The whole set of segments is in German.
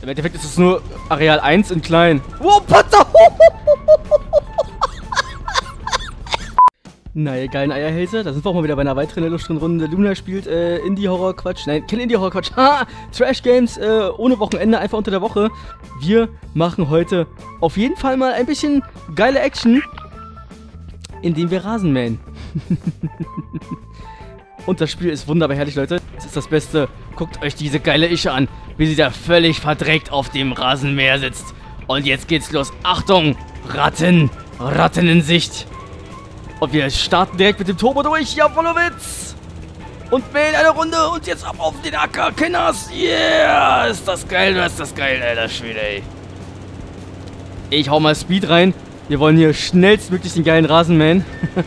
Im Endeffekt ist es nur Areal 1 in klein. Wow, Patzer! Na, ihr geilen Eierhälse, da sind wir auch mal wieder bei einer weiteren illustren Runde. Luna spielt Indie-Horror-Quatsch. Nein, kein Indie-Horror-Quatsch. Ha! Trash-Games ohne Wochenende, einfach unter der Woche. Wir machen heute auf jeden Fall mal ein bisschen geile Action, indem wir Rasen mähen. Und das Spiel ist wunderbar herrlich, Leute. Das ist das Beste. Guckt euch diese geile Ische an, wie sie da völlig verdreckt auf dem Rasenmäher sitzt. Und jetzt geht's los. Achtung! Ratten! Ratten in Sicht! Und wir starten direkt mit dem Turbo durch. Jawolowitz! Und mähen eine Runde und jetzt ab auf den Acker. Kinders! Yeah! Ist das geil, ist das geil, alter Schwede, ey. Ich hau mal Speed rein. Wir wollen hier schnellstmöglich den geilen Rasen mähen.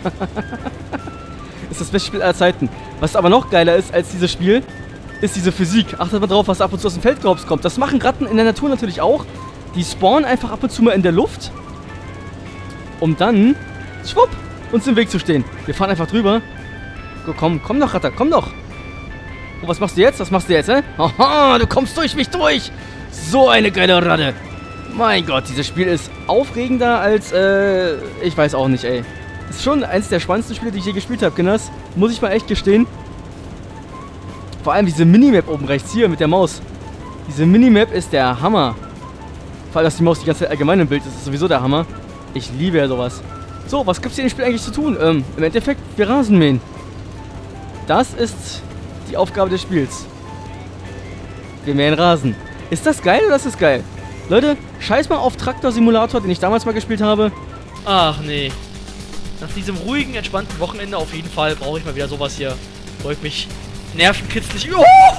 Ist das beste Spiel aller Zeiten. Was aber noch geiler ist als dieses Spiel, ist diese Physik. Achtet mal drauf, was ab und zu aus dem Feldkorps kommt. Das machen Ratten in der Natur natürlich auch. Die spawnen einfach ab und zu mal in der Luft, um dann, schwupp, uns im Weg zu stehen. Wir fahren einfach drüber. So, komm doch, Ratter, komm doch. Oh, was machst du jetzt? Was machst du jetzt, hä? Aha, du kommst durch mich durch. So eine geile Ratte. Mein Gott, dieses Spiel ist aufregender als, ich weiß auch nicht, ey. Ist schon eins der spannendsten Spiele, die ich je gespielt habe, Kinders. Muss ich mal echt gestehen. Vor allem diese Minimap oben rechts, hier mit der Maus. Diese Minimap ist der Hammer. Vor allem, dass die Maus die ganze Zeit allgemein im Bild ist, ist sowieso der Hammer. Ich liebe ja sowas. So, was gibt's hier in dem Spiel eigentlich zu tun? Im Endeffekt, wir Rasen mähen. Das ist die Aufgabe des Spiels. Wir mähen Rasen. Ist das geil oder ist das geil? Leute, scheiß mal auf Traktor-Simulator, den ich damals mal gespielt habe. Ach nee. Nach diesem ruhigen, entspannten Wochenende auf jeden Fall brauche ich mal wieder sowas hier. Wo ich mich nervenkitzlig...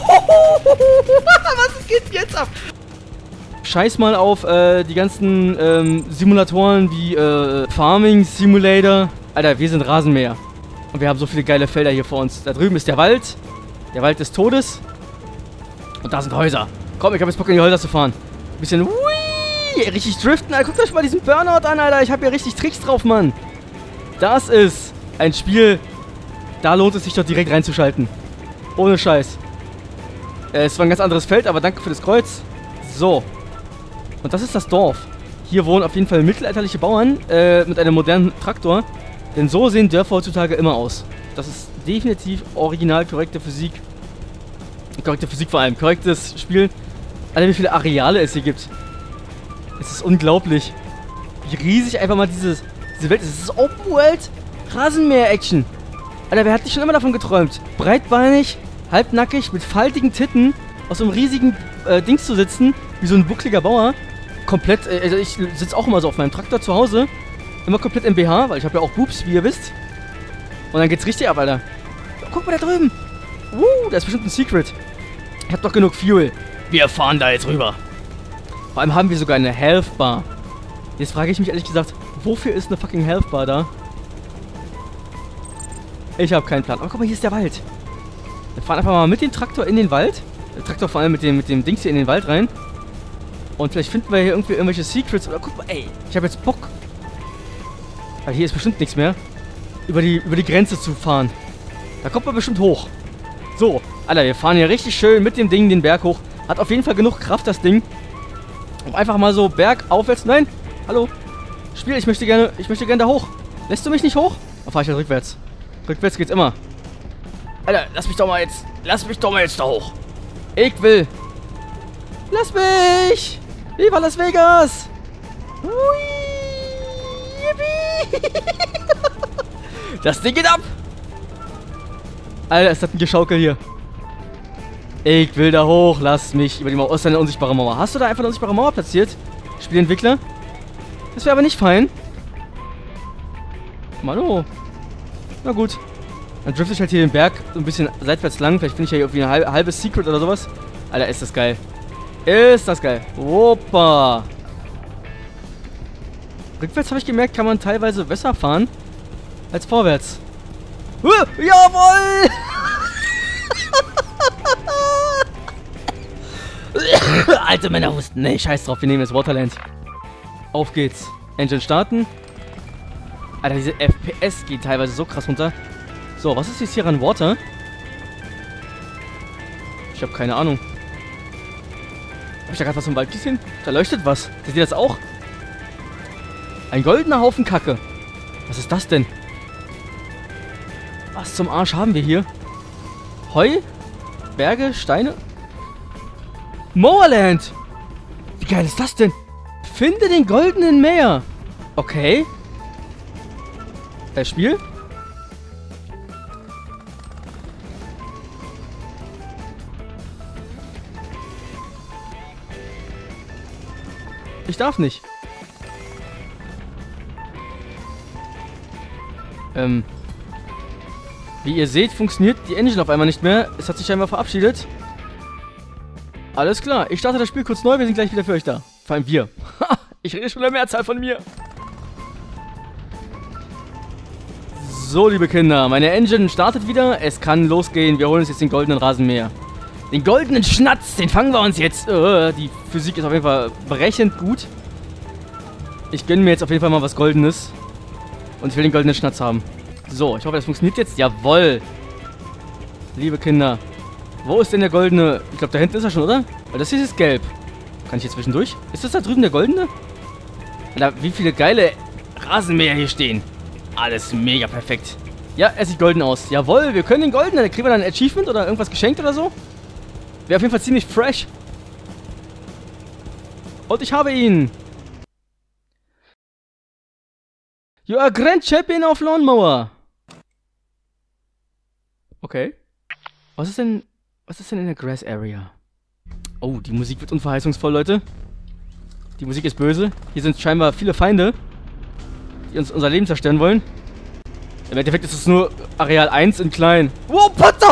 Was geht denn jetzt ab? Scheiß mal auf die ganzen Simulatoren wie Farming Simulator. Alter, wir sind Rasenmäher. Und wir haben so viele geile Felder hier vor uns. Da drüben ist der Wald. Der Wald des Todes. Und da sind Häuser. Komm, ich habe jetzt Bock in die Häuser zu fahren. Ein bisschen... Ui, richtig driften. Alter, guckt euch mal diesen Burnout an, Alter. Ich habe hier richtig Tricks drauf, Mann. Das ist ein Spiel, da lohnt es sich doch direkt reinzuschalten. Ohne Scheiß. Es war ein ganz anderes Feld, aber danke für das Kreuz. So. Und das ist das Dorf. Hier wohnen auf jeden Fall mittelalterliche Bauern mit einem modernen Traktor. Denn so sehen Dörfer heutzutage immer aus. Das ist definitiv original korrekte Physik. Korrekte Physik vor allem. Korrektes Spiel. Alter, wie viele Areale es hier gibt. Es ist unglaublich. Wie riesig einfach mal diese Welt ist. Es ist Open World Rasenmäher-Action. Alter, wer hat sich schon immer davon geträumt? Breitbeinig, halbnackig, mit faltigen Titten aus so einem riesigen Dings zu sitzen, wie so ein buckliger Bauer. Komplett, also ich sitze auch immer so auf meinem Traktor zu Hause. Immer komplett im BH, weil ich habe ja auch Boobs, wie ihr wisst. Und dann geht's richtig ab, Alter. Oh, guck mal da drüben. Da ist bestimmt ein Secret. Ich hab doch genug Fuel. Wir fahren da jetzt rüber. Vor allem haben wir sogar eine Health Bar. Jetzt frage ich mich ehrlich gesagt, wofür ist eine fucking Health Bar da? Ich habe keinen Plan. Aber guck mal, hier ist der Wald. Wir fahren einfach mal mit dem Traktor in den Wald. Der Traktor vor allem mit dem Dings hier in den Wald rein. Und vielleicht finden wir hier irgendwie irgendwelche Secrets. Oder guck mal, ey, ich habe jetzt Bock. Weil hier ist bestimmt nichts mehr. Über die Grenze zu fahren. Da kommt man bestimmt hoch. So, Alter, wir fahren hier richtig schön mit dem Ding den Berg hoch. Hat auf jeden Fall genug Kraft, das Ding. Um einfach mal so bergaufwärts. Nein, hallo. Spiel, ich möchte gerne da hoch. Lässt du mich nicht hoch? Dann fahr ich halt rückwärts. Rückwärts geht's immer. Alter, lass mich doch mal jetzt da hoch. Ich will. Lass mich. Viva Las Vegas. Hui. Yippie. Das Ding geht ab. Alter, ist das ein Geschaukel hier. Ich will da hoch. Lass mich über die Mauer. Oh, ist da eine unsichtbare Mauer. Hast du da einfach eine unsichtbare Mauer platziert? Spielentwickler? Das wäre aber nicht fein. Mano. Na gut. Dann drifte ich halt hier den Berg so ein bisschen seitwärts lang. Vielleicht finde ich ja hier irgendwie ein halbes Secret oder sowas. Alter, ist das geil. Ist das geil. Opa. Rückwärts habe ich gemerkt, kann man teilweise besser fahren als vorwärts. Jawohl! Alte Männer wussten. Nee, scheiß drauf, wir nehmen jetzt Waterland. Auf geht's. Engine starten. Alter, diese FPS geht teilweise so krass runter. So, was ist jetzt hier an Water? Ich habe keine Ahnung. Hab ich da gerade was im Wald gesehen? Da leuchtet was. Seht ihr das auch? Ein goldener Haufen Kacke. Was ist das denn? Was zum Arsch haben wir hier? Heu? Berge? Steine? Moorland! Wie geil ist das denn? Finde den goldenen Meer. Okay. Das Spiel? Ich darf nicht. Wie ihr seht, funktioniert die Engine auf einmal nicht mehr. Es hat sich scheinbar verabschiedet. Alles klar, ich starte das Spiel kurz neu. Wir sind gleich wieder für euch da. Vor allem wir. Ich rede schon in der Mehrzahl von mir. So, liebe Kinder, meine Engine startet wieder. Es kann losgehen. Wir holen uns jetzt den goldenen Rasenmäher. Den goldenen Schnatz, den fangen wir uns jetzt. Die Physik ist auf jeden Fall brechend gut. Ich gönne mir jetzt auf jeden Fall mal was Goldenes. Und ich will den goldenen Schnatz haben. So, ich hoffe, das funktioniert jetzt. Jawoll. Liebe Kinder. Wo ist denn der goldene? Ich glaube, da hinten ist er schon, oder? Weil das hier ist gelb. Kann ich hier zwischendurch? Ist das da drüben der goldene? Alter, wie viele geile Rasenmäher hier stehen. Alles mega perfekt. Ja, er sieht golden aus. Jawohl, wir können den goldenen. Da kriegen wir dann ein Achievement oder irgendwas geschenkt oder so. Wäre auf jeden Fall ziemlich fresh. Und ich habe ihn. You are Grand Champion of Lawnmower. Okay. Was ist denn in der Grass Area? Oh, die Musik wird unverheißungsvoll, Leute. Die Musik ist böse. Hier sind scheinbar viele Feinde, die uns unser Leben zerstören wollen. Im Endeffekt ist es nur Areal 1 in klein. Wow, Panther!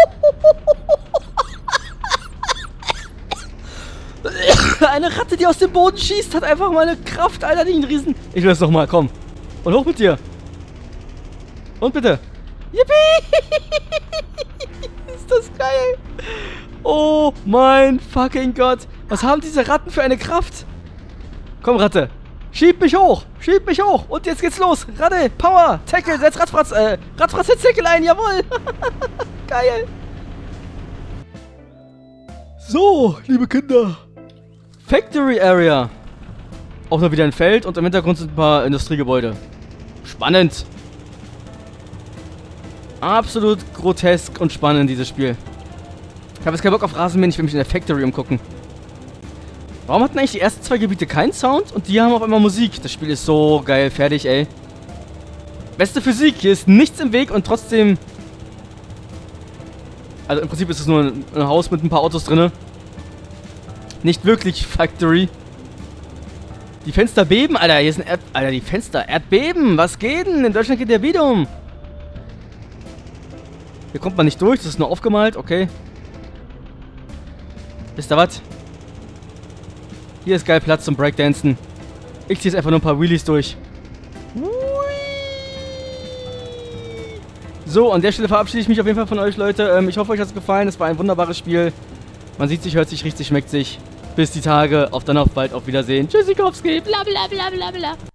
Eine Ratte, die aus dem Boden schießt, hat einfach mal eine Kraft, Alter, die einen Riesen... Ich will das nochmal, komm. Und hoch mit dir. Und bitte. Yippie! Ist das geil. Oh mein fucking Gott. Was haben diese Ratten für eine Kraft? Komm, Ratte. Schieb mich hoch. Schieb mich hoch. Und jetzt geht's los. Ratte, Power, Tackle, setz Radfratz, setz Tackle ein, jawohl. Geil. So, liebe Kinder. Factory Area. Auch noch wieder ein Feld und im Hintergrund sind ein paar Industriegebäude. Spannend. Absolut grotesk und spannend, dieses Spiel. Ich habe jetzt keinen Bock auf Rasenmähen, ich will mich in der Factory umgucken. Warum hatten eigentlich die ersten zwei Gebiete keinen Sound und die haben auf einmal Musik? Das Spiel ist so geil, fertig, ey. Beste Physik, hier ist nichts im Weg und trotzdem... Also im Prinzip ist es nur ein Haus mit ein paar Autos drin. Nicht wirklich Factory. Die Fenster beben, Alter. Hier sind Alter, die Fenster. Erdbeben. Was geht denn? In Deutschland geht der Beat um. Hier kommt man nicht durch. Das ist nur aufgemalt. Okay. Wisst ihr was? Hier ist geil Platz zum Breakdancen. Ich ziehe jetzt einfach nur ein paar Wheelies durch. So, an der Stelle verabschiede ich mich auf jeden Fall von euch, Leute. Ich hoffe, euch hat es gefallen. Es war ein wunderbares Spiel. Man sieht sich, hört sich, riecht sich, schmeckt sich. Bis die Tage. Auf dann auf bald. Auf Wiedersehen. Tschüssikowski. Bla bla bla bla bla.